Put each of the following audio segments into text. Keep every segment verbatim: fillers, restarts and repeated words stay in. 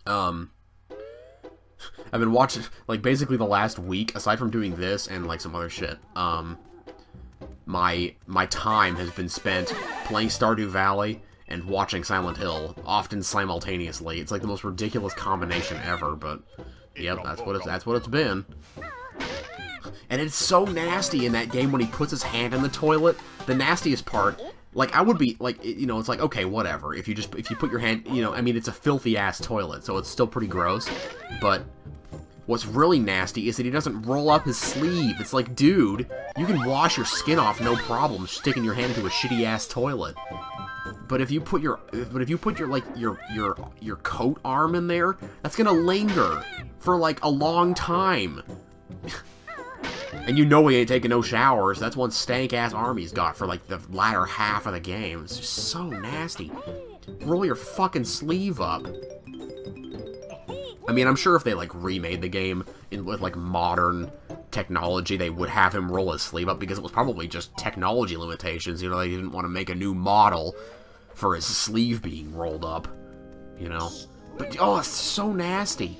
Um, I've been watching, like, basically the last week, aside from doing this and, like, some other shit, um, my, my time has been spent playing Stardew Valley and watching Silent Hill, often simultaneously. It's, like, the most ridiculous combination ever, but, yep, that's what it's, that's what it's been. And it's so nasty in that game when he puts his hand in the toilet. The nastiest part, like, I would be, like, you know, it's like, okay, whatever. If you just, if you put your hand, you know, I mean, it's a filthy-ass toilet, so it's still pretty gross. But what's really nasty is that he doesn't roll up his sleeve. It's like, dude, you can wash your skin off no problem sticking your hand into a shitty-ass toilet. But if you put your, but if you put your, like, your, your, your coat arm in there, that's gonna linger for, like, a long time. And you know he ain't taking no showers. That's one stank-ass arm he's got for, like, the latter half of the game. It's just so nasty. Roll your fucking sleeve up. I mean, I'm sure if they, like, remade the game in, with, like, modern technology, they would have him roll his sleeve up, because it was probably just technology limitations. You know, they didn't want to make a new model for his sleeve being rolled up. You know? But, oh, it's so nasty.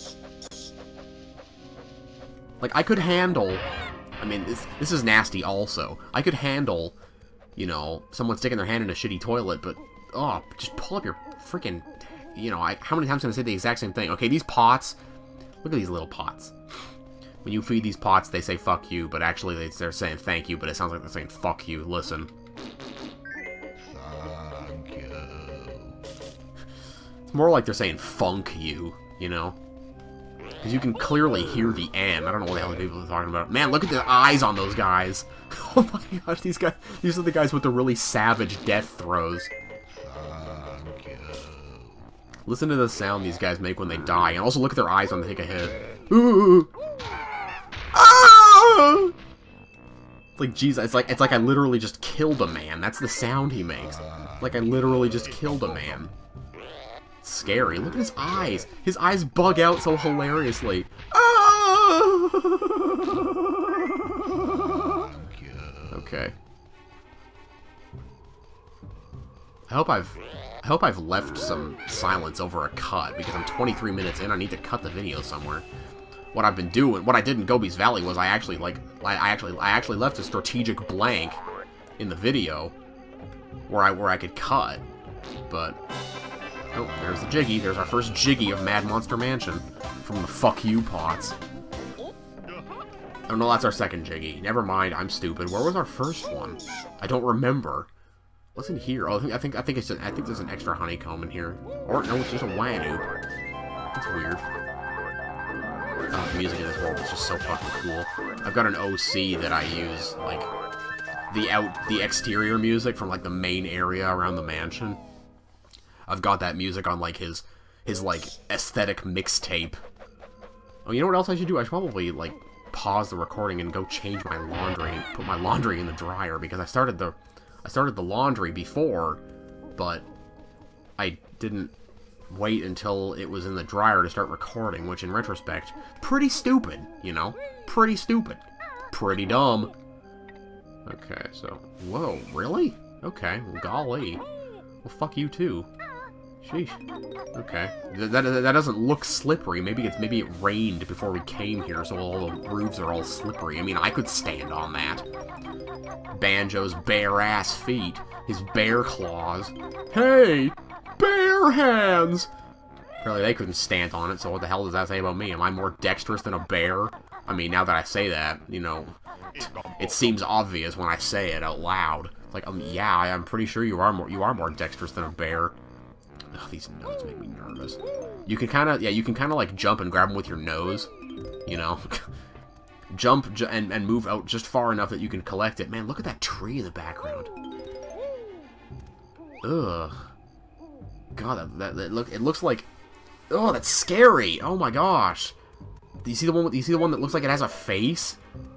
Like, I could handle... I mean, this, this is nasty also. I could handle, you know, someone sticking their hand in a shitty toilet, but, oh, just pull up your freaking, you know, I, how many times can I say the exact same thing? Okay, these pots, look at these little pots. When you feed these pots, they say fuck you, but actually they, they're saying thank you, but it sounds like they're saying fuck you. Listen. Thank you. It's more like they're saying funk you, you know? Because you can clearly hear the N. I don't know what the hell the people are talking about. Man, look at the eyes on those guys. Oh my gosh, these guys, these are the guys with the really savage death throws. Listen to the sound these guys make when they die, and also look at their eyes when they take a hit. Ooh. Ah! It's like, jeez, it's like, it's like I literally just killed a man. That's the sound he makes. Like I literally just killed a man. Scary. Look at his eyes. His eyes bug out so hilariously. Ah! Okay. I hope I've I hope I've left some silence over a cut, because I'm twenty-three minutes in. I need to cut the video somewhere. What I've been doing, what I did in Gobi's Valley was I actually like I actually I actually left a strategic blank in the video where I where I could cut, but. Oh, there's the Jiggy. There's our first Jiggy of Mad Monster Mansion from the fuck you pots. Oh no, that's our second Jiggy. Never mind, I'm stupid. Where was our first one? I don't remember. What's in here? Oh, I think I think it's an, I think there's an extra honeycomb in here. Or no, it's just a Wanu. That's weird. Oh, the music in this world is just so fucking cool. I've got an O C that I use, like the out the exterior music from like the main area around the mansion. I've got that music on, like, his, his, like, aesthetic mixtape. Oh, you know what else I should do? I should probably, like, pause the recording and go change my laundry and put my laundry in the dryer, because I started the, I started the laundry before, but I didn't wait until it was in the dryer to start recording, which, in retrospect, pretty stupid, you know? Pretty stupid. Pretty dumb. Okay, so, whoa, really? Okay, well, golly. Well, fuck you, too. Sheesh. Okay. That, that, that doesn't look slippery. Maybe it's maybe it rained before we came here, so all the roofs are all slippery. I mean, I could stand on that. Banjo's bare-ass feet. His bear claws. Hey! Bear hands! Apparently they couldn't stand on it, so what the hell does that say about me? Am I more dexterous than a bear? I mean, now that I say that, you know, it seems obvious when I say it out loud. Like, um, yeah, I'm pretty sure you are more you are more dexterous than a bear. Ugh, these notes make me nervous. You can kind of, yeah, you can kind of like jump and grab them with your nose, you know, jump ju and and move out just far enough that you can collect it. Man, look at that tree in the background. Ugh. God, that, that, that look it looks like, oh, that's scary. Oh my gosh. Do you see the one? With, do you see the one that looks like it has a face?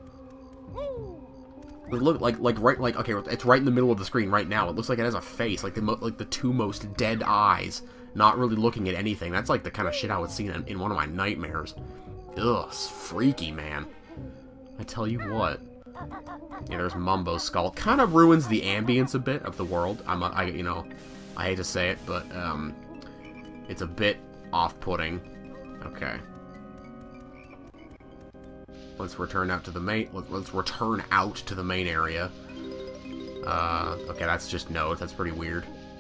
It look like like right like okay, it's right in the middle of the screen right now. It looks like it has a face, like the mo like the two most dead eyes, not really looking at anything. That's like the kind of shit I would see in, in one of my nightmares. Ugh, it's freaky, man. I tell you what. Yeah, there's Mumbo's skull. Kind of ruins the ambience a bit of the world. I'm, a, I, you know, I hate to say it, but um, it's a bit off-putting. Okay. Let's return out to the main. Let's return out to the main area. Uh, okay, that's just notes. That's pretty weird.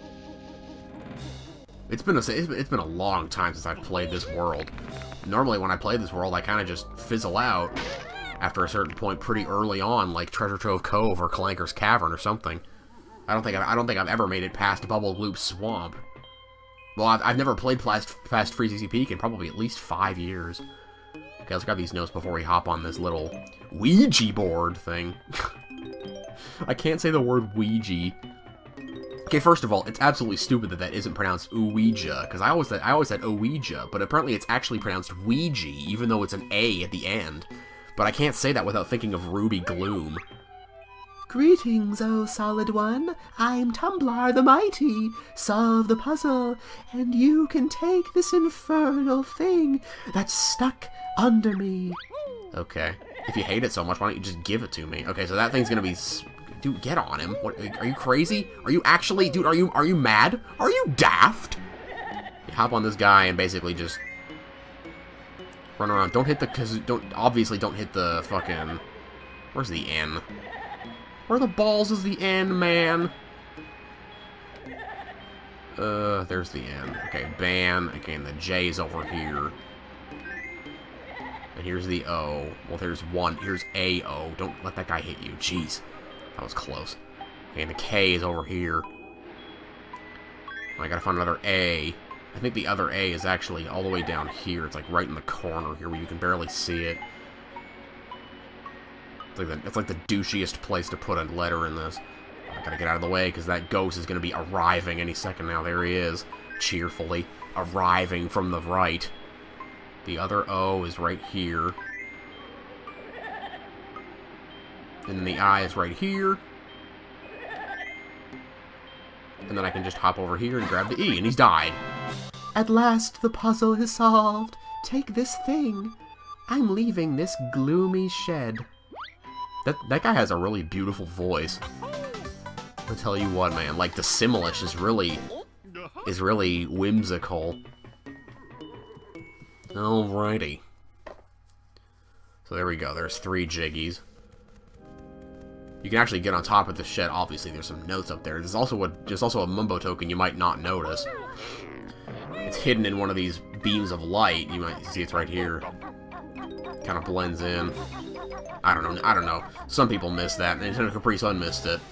It's been a it's been a long time since I've played this world. Normally, when I play this world, I kind of just fizzle out after a certain point, pretty early on, like Treasure Trove Cove or Clanker's Cavern or something. I don't think I've, I don't think I've ever made it past Bubble Loop Swamp. Well, I've, I've never played past, past Freezy Peak in probably at least five years. Okay, let's grab these notes before we hop on this little Ouija board thing. I can't say the word Ouija. Okay, first of all, it's absolutely stupid that that isn't pronounced Ouija, because I always said I always said Ouija, but apparently it's actually pronounced Ouija, even though it's an A at the end. But I can't say that without thinking of Ruby Gloom. Greetings, O Solid One. I'm Tumblar the Mighty. Solve the puzzle, and you can take this infernal thing that's stuck under me. Okay. If you hate it so much, why don't you just give it to me? Okay, so that thing's gonna be... Dude, get on him. What, are you crazy? Are you actually... Dude, are you are you mad? Are you daft? You hop on this guy and basically just... run around. Don't hit the... Cause don't obviously don't hit the fucking... Where's the N? Where the balls is the N, man? Uh, there's the N. Okay, ban. Again, the J is over here. And here's the O. Well, there's one. Here's A O. Don't let that guy hit you. Jeez. That was close. Okay, and the K is over here. I gotta find another A. I think the other A is actually all the way down here. It's like right in the corner here where you can barely see it. It's like the, it's like the douchiest place to put a letter in this. I gotta get out of the way because that ghost is gonna be arriving any second now. There he is, cheerfully arriving from the right. The other O is right here. And then the I is right here. And then I can just hop over here and grab the E, and he's died. At last the puzzle is solved. Take this thing. I'm leaving this gloomy shed. That, that guy has a really beautiful voice. I'll tell you what, man. Like, the Simlish is really... is really whimsical. Alrighty. So there we go. There's three Jiggies. You can actually get on top of the shed. Obviously, there's some notes up there. There's also a there's also a Mumbo token you might not notice. It's hidden in one of these beams of light. You might see it's right here. Kind of blends in. I don't know. I don't know. Some people miss that. Nintendo Capri Sun missed it.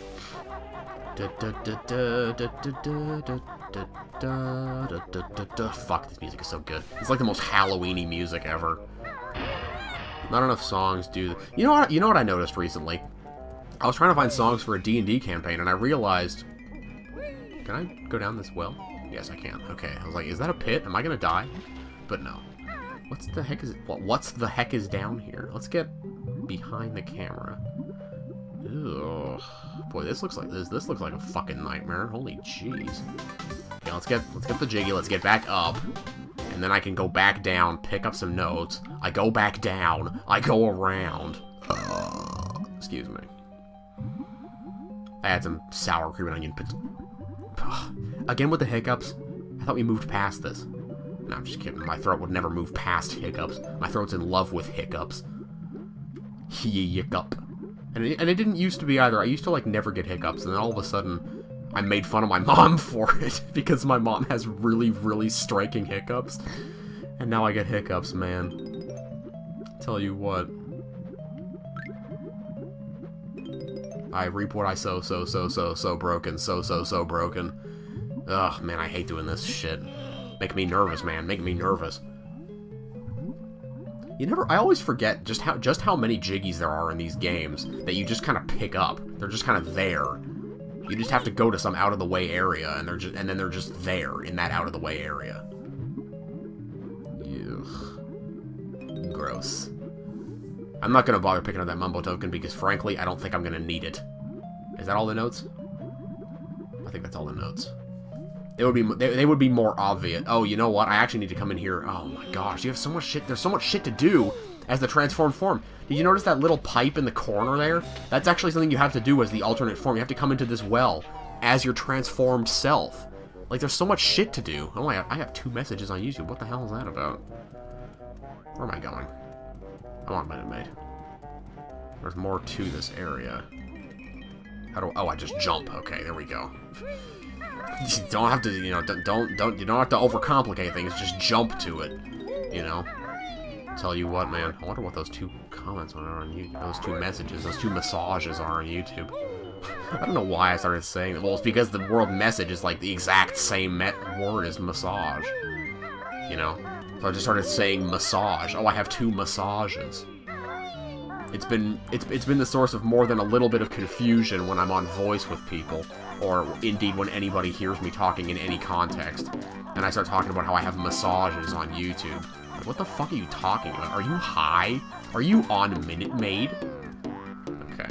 Fuck, this music is so good. It's like the most Halloween-y music ever. Not enough songs do. You know what? You know what I noticed recently? I was trying to find songs for a D and D campaign, and I realized... Can I go down this well? Yes, I can. Okay. I was like, is that a pit? Am I gonna die? But no. What's the heck is... What, what's the heck is down here? Let's get behind the camera. Ugh. Boy, this looks like this. This looks like a fucking nightmare. Holy jeez. Okay, let's get let's get the Jiggy. Let's get back up, and then I can go back down, pick up some notes. I go back down. I go around. Uh, excuse me. I had some sour cream and onion. Again with the hiccups. I thought we moved past this. No, I'm just kidding. My throat would never move past hiccups. My throat's in love with hiccups. Hiccup. And it, and it didn't used to be either. I used to, like, never get hiccups, and then all of a sudden, I made fun of my mom for it, because my mom has really, really striking hiccups. And now I get hiccups, man. Tell you what. I reap what I sow, so, so, so, so broken, so, so, so broken. Ugh, man, I hate doing this shit. Make me nervous, man. Make me nervous. You never... I always forget just how just how many Jiggies there are in these games that you just kind of pick up. They're just kind of there. You just have to go to some out-of-the-way area, and they're just and then they're just there in that out-of-the-way area. Ugh. Gross. I'm not gonna bother picking up that Mumbo token because, frankly, I don't think I'm gonna need it. Is that all the notes? I think that's all the notes. It would be they, they would be more obvious. Oh, you know what? I actually need to come in here. Oh my gosh, you have so much shit. There's so much shit to do as the transformed form. Did you notice that little pipe in the corner there? That's actually something you have to do as the alternate form. You have to come into this well as your transformed self. Like, there's so much shit to do. Oh, I I have two messages on YouTube. What the hell is that about? Where am I going? I'm on Minute Maid. There's more to this area. How do? Oh, I just jump. Okay, there we go. You don't have to, you know, don't don't you don't have to overcomplicate things. Just jump to it. You know. Tell you what, man. I wonder what those two comments are on YouTube. Those two messages, those two massages are on YouTube. I don't know why I started saying that. Well, it's because the word message is like the exact same me word as massage. You know? So I just started saying massage. Oh, I have two massages. It's been it's it's been the source of more than a little bit of confusion when I'm on voice with people, or indeed when anybody hears me talking in any context. And I start talking about how I have massages on YouTube. Like, what the fuck are you talking about? Are you high? Are you on Minute Maid? Okay.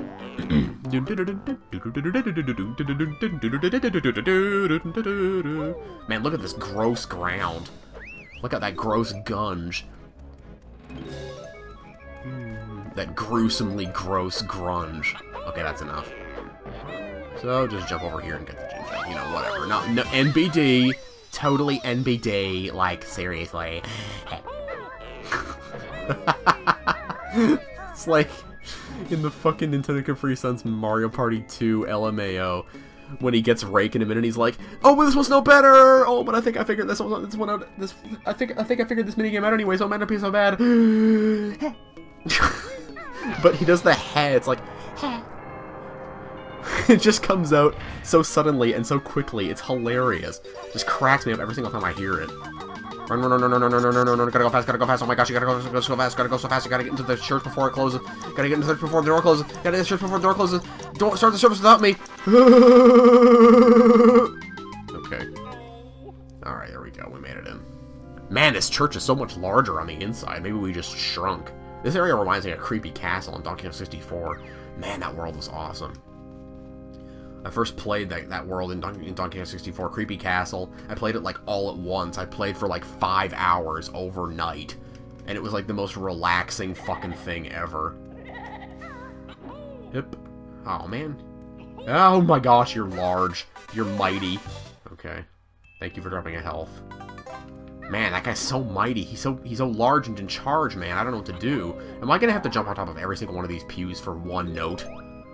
Man, look at this gross ground. Look at that gross gunge. That gruesomely gross grunge. Okay, that's enough. So, just jump over here and get the ginger. You know, whatever. No, no, N B D. Totally N B D. Like, seriously. It's like in the fucking Nintendo Capri Sun's Mario Party two L M A O, when he gets Rake in a minute, he's like, "Oh, but this one's no better. Oh, but I think I figured this one, this one out. This, I think, I think I figured this minigame out anyway, so it might not be so bad." But he does the head. It's like, it just comes out so suddenly and so quickly. It's hilarious. Just cracks me up every single time I hear it. Run, run, run, run, run, run, run, run, run, run, gotta go fast, gotta go fast. Oh my gosh, you gotta go, go so fast, gotta go so fast. You gotta get into the church before it closes. Gotta get into the church before the door closes. Gotta get into the church before the door closes. Don't start the service without me. Okay. Alright, there we go. We made it in. Man, this church is so much larger on the inside. Maybe we just shrunk. This area reminds me of a creepy castle in Donkey Kong sixty-four. Man, that world was awesome. I first played that, that world in, Don in Donkey Kong sixty-four, Creepy Castle. I played it like all at once. I played for like five hours overnight. And it was like the most relaxing fucking thing ever. Yep. Oh, man. Oh my gosh, you're large. You're mighty. Okay. Thank you for dropping a health. Man, that guy's so mighty. He's so he's so large and in charge, man. I don't know what to do. Am I gonna have to jump on top of every single one of these pews for one note?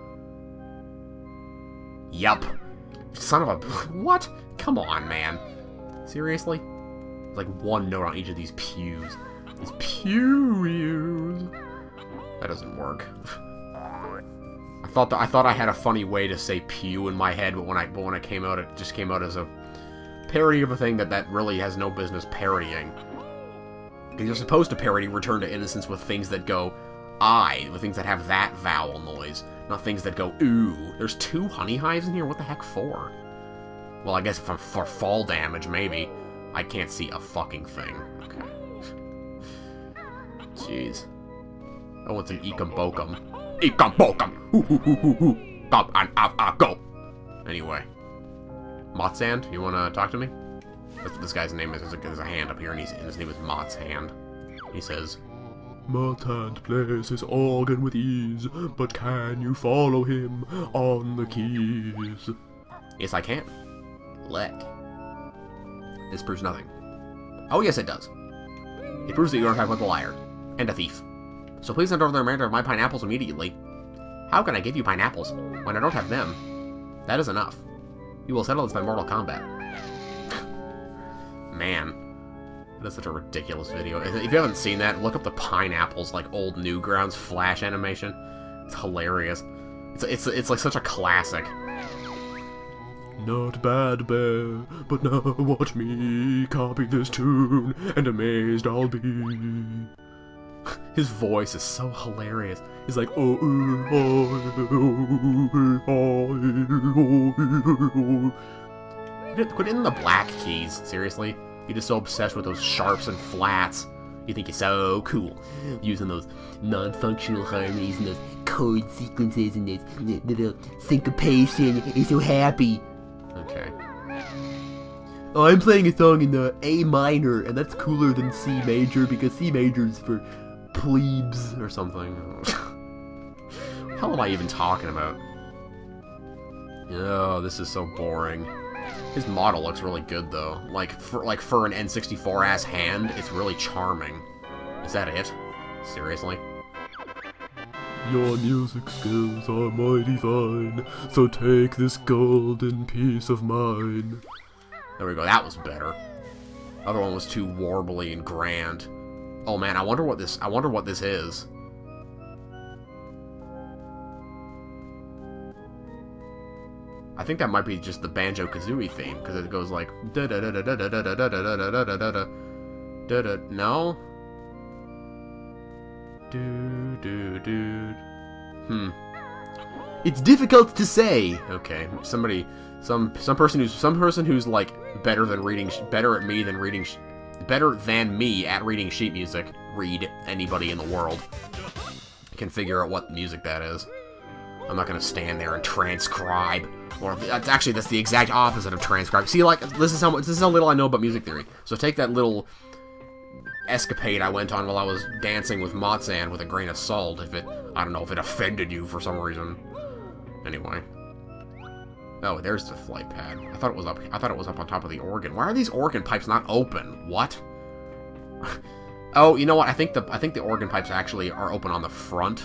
Yup. Son of a... What? Come on, man. Seriously? It's like one note on each of these pews. These pews. That doesn't work. I thought that I thought I had a funny way to say pew in my head, but when I but when it came out, it just came out as a parody of a thing that that really has no business parodying. Because you're supposed to parody Return to Innocence with things that go I, with things that have that vowel noise. Not things that go, ooh. There's two honey hives in here? What the heck for? Well, I guess if I'm for fall damage, maybe. I can't see a fucking thing. Okay. Jeez. Oh, it's an Ecum Bokum. Ecum Bokum! Hoo hoo hoo hoo hoo! Up and up, up, go! Anyway. Motsand, you wanna talk to me? That's what this guy's name is. There's a, there's a hand up here, and, he's, and his name is Mott's Hand. He says, "Motsand plays his organ with ease, but can you follow him on the keys?" Yes, I can. Let. This proves nothing. Oh, yes, it does. It proves that you are in fact a liar. And a thief. So please send over the remainder of my pineapples immediately. How can I give you pineapples when I don't have them? That is enough. You will settle this by Mortal Kombat. Man. That is such a ridiculous video. If you haven't seen that, look up the pineapples, like, old Newgrounds flash animation. It's hilarious. It's, it's, it's like such a classic. Not bad, bear, but now watch me copy this tune, and amazed I'll be. His voice is so hilarious. He's like, oh, quit in the black keys, seriously? You're just so obsessed with those sharps and flats. You think you're so cool, using those non-functional harmonies and those chord sequences and those little syncopation. You're so happy. Okay. Oh, I'm playing a song in the A minor, and that's cooler than C major, because C major is for plebes or something. What the hell am I even talking about? Oh, this is so boring. His model looks really good, though. Like, for, like, for an N sixty-four-ass hand, it's really charming. Is that it? Seriously? Your music skills are mighty fine, so take this golden piece of mine. There we go, that was better. Other one was too warbly and grand. Oh man, I wonder what this I wonder what this is. I think that might be just the Banjo-Kazooie theme, because it goes like da da da da da da da da da da da da da da da da. No? Do do do. Hmm. It's difficult to say. Okay, somebody, some some person who's some person who's like better than reading, better at me than reading, better than me at reading sheet music. Read anybody in the world can figure out what music that is. I'm not gonna stand there and transcribe. Or that's actually that's the exact opposite of transcribe. See, like this is how this is how little I know about music theory. So take that little escapade I went on while I was dancing with Motzan with a grain of salt. If it, I don't know, if it offended you for some reason. Anyway. Oh, there's the flight pad. I thought it was up. I thought it was up on top of the organ. Why are these organ pipes not open? What? Oh, you know what? I think the I think the organ pipes actually are open on the front.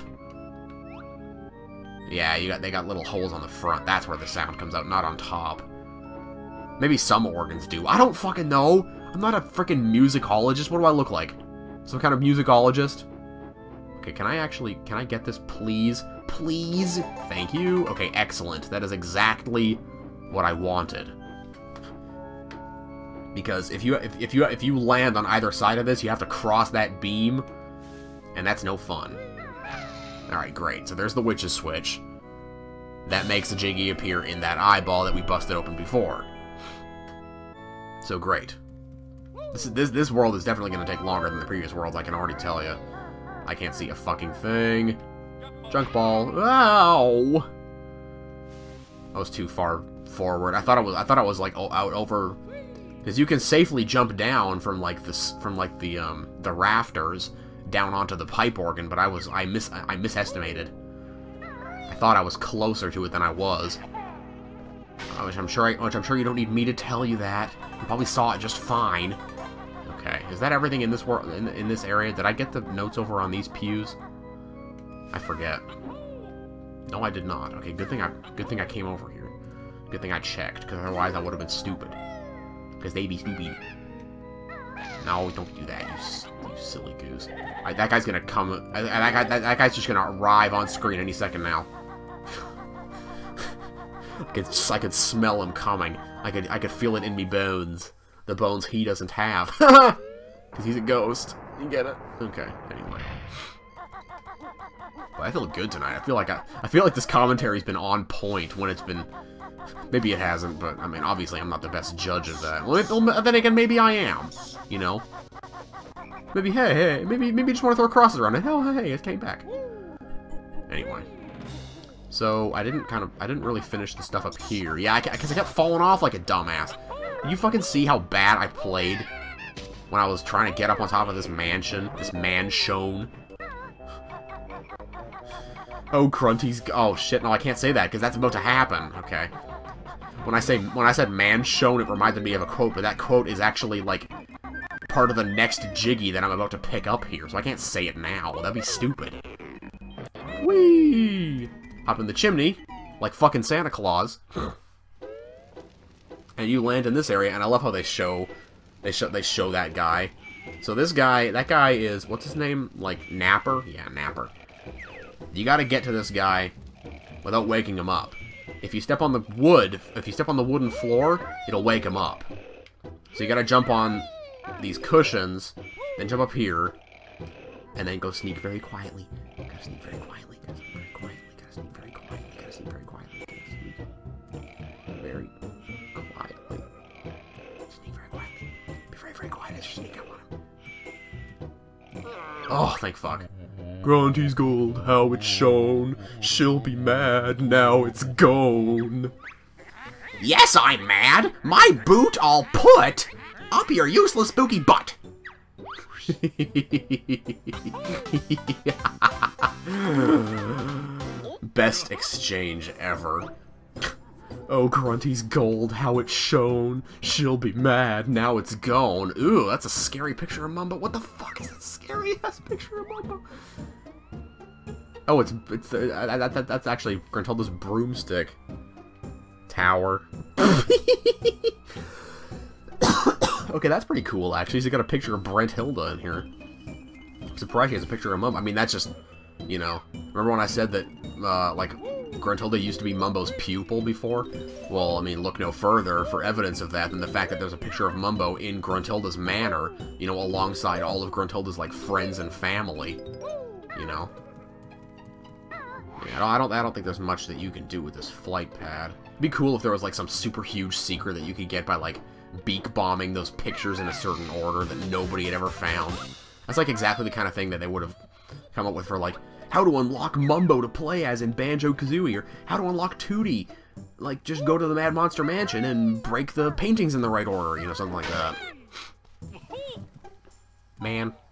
Yeah, you got they got little holes on the front. That's where the sound comes out, not on top. Maybe some organs do. I don't fucking know. I'm not a freaking musicologist. What do I look like? Some kind of musicologist? Okay, can I actually... Can I get this, please? Please? Thank you. Okay, excellent. That is exactly what I wanted. Because if you if, if you if you land on either side of this, you have to cross that beam, and that's no fun. Alright, great. So there's the witch's switch. That makes the Jiggy appear in that eyeball that we busted open before. So great. This, is, this, this world is definitely going to take longer than the previous worlds, I can already tell you. I can't see a fucking thing. Junk ball. Ow! I was too far forward. I thought it was. I thought I was like out over, because you can safely jump down from like this, from like the um the rafters down onto the pipe organ, but I was I mis I misestimated. I thought I was closer to it than I was. Which I'm sure I, which I'm sure you don't need me to tell you that. You probably saw it just fine. Okay, is that everything in this world in, in this area? Did I get the notes over on these pews? I forget. No, I did not. Okay, good thing I good thing I came over here. Good thing I checked, because otherwise I would have been stupid. Because they be stupid. No, don't do that, you, you silly goose. Right, that guy's gonna come. That, guy, that, that guy's just gonna arrive on screen any second now. I could, I could smell him coming. I could, I could feel it in me bones. The bones he doesn't have. Because he's a ghost. You get it? Okay, anyway. But I feel good tonight. I feel like I, I feel like this commentary's been on point when it's been... Maybe it hasn't, but, I mean, obviously I'm not the best judge of that. Well, then again, maybe I am. You know? Maybe, hey, hey, maybe, maybe you just want to throw crosses around it. Hell, hey, it came back. Anyway. So, I didn't kind of, I didn't really finish the stuff up here. Yeah, because I, I kept falling off like a dumbass. Did you fucking see how bad I played when I was trying to get up on top of this mansion? This mansion? Oh, Grunty's... Oh, shit, no, I can't say that, because that's about to happen. Okay. When I say when I said mansion, it reminded me of a quote, but that quote is actually, like, part of the next Jiggy that I'm about to pick up here, so I can't say it now. That'd be stupid. Whee! Hop in the chimney, like fucking Santa Claus. And you land in this area, and I love how they show, they show, they show that guy. So this guy, that guy is, what's his name? Like, Napper? Yeah, Napper. You gotta get to this guy without waking him up. If you step on the wood, if you step on the wooden floor, it'll wake him up. So you gotta jump on these cushions, then jump up here, and then go sneak very quietly. You gotta sneak very quietly, gotta sneak very quietly, gotta sneak very quietly, gotta sneak very quietly, gotta sneak very quietly. Sneak very quietly. Be very, very quiet as you sneak up on him. Oh, thank fuck. Grunty's gold, how it's shone. She'll be mad, now it's gone. Yes, I'm mad! My boot I'll put up your useless spooky butt! Best exchange ever. Oh, Grunty's gold, how it shone. She'll be mad, now it's gone. Ooh, that's a scary picture of Mumbo. What the fuck is that scary-ass picture of Mumbo? Oh, it's it's uh, that, that, that's actually Gruntilda's broomstick. Tower. Okay, that's pretty cool, actually. She's got a picture of Brent Hilda in here. I'm surprised she has a picture of Mumbo. I mean, that's just, you know... Remember when I said that, uh, like, Gruntilda used to be Mumbo's pupil before? Well, I mean, look no further for evidence of that than the fact that there's a picture of Mumbo in Gruntilda's manor, you know, alongside all of Gruntilda's, like, friends and family. You know? Yeah, I don't, I don't think there's much that you can do with this flight pad. It'd be cool if there was, like, some super huge secret that you could get by, like, beak bombing those pictures in a certain order that nobody had ever found. That's like exactly the kind of thing that they would have come up with for like how to unlock Mumbo to play as in Banjo-Kazooie, or how to unlock Tooty. Like just go to the Mad Monster Mansion and break the paintings in the right order, you know, something like that. Man.